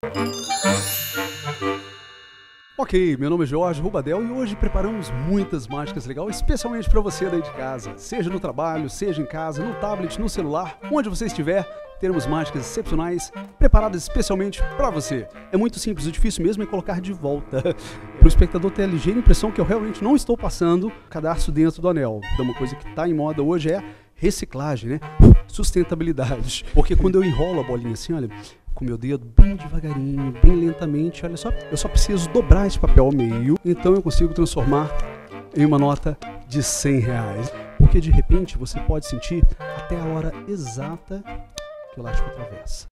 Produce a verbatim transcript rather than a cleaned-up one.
Ok, meu nome é Jorge Rubadel e hoje preparamos muitas mágicas legais, especialmente para você daí de casa. Seja no trabalho, seja em casa, no tablet, no celular, onde você estiver, teremos mágicas excepcionais preparadas especialmente para você. É muito simples, o difícil mesmo é colocar de volta. Para o espectador ter a ligeira impressão que eu realmente não estou passando o cadarço dentro do anel. Então uma coisa que está em moda hoje é reciclagem, né? Sustentabilidade. Porque quando eu enrolo a bolinha assim, olha, com meu dedo bem devagarinho, bem lentamente, olha só, eu só preciso dobrar esse papel ao meio, então eu consigo transformar em uma nota de cem reais. Porque de repente você pode sentir até a hora exata que o elástico atravessa.